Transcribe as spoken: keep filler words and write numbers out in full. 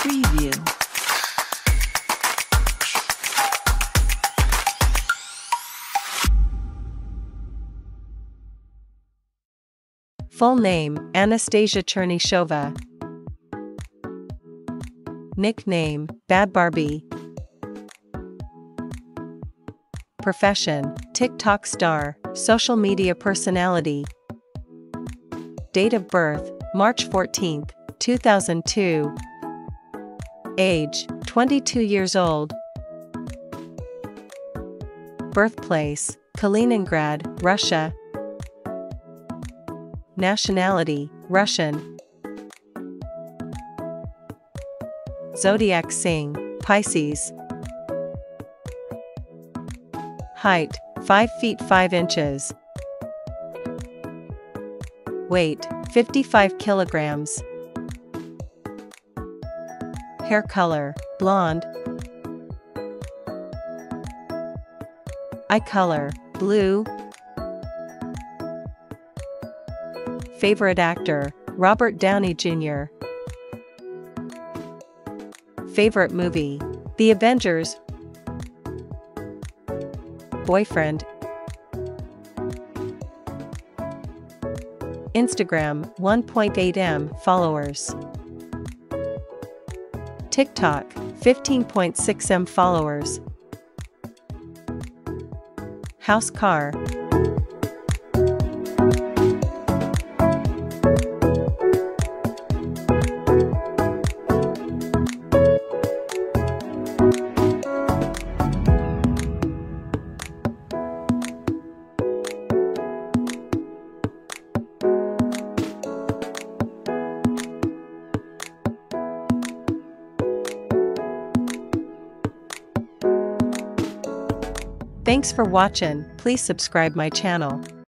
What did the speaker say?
Preview. Full name, Anastasia Chernyshova. Nickname, Badbaarbie. Profession, TikTok star, social media personality. Date of birth, March fourteenth, two thousand two. Age, twenty-two years old. Birthplace, Kaliningrad, Russia. Nationality, Russian. Zodiac sign, Pisces. Height, five feet five inches. Weight, fifty-five kilograms. Hair color, blonde. Eye color, blue. Favorite actor, Robert Downey Junior Favorite movie, The Avengers. Boyfriend. Instagram, one point eight million followers. TikTok, fifteen point six million followers. House, car. Thanks for watching. Please subscribe my channel.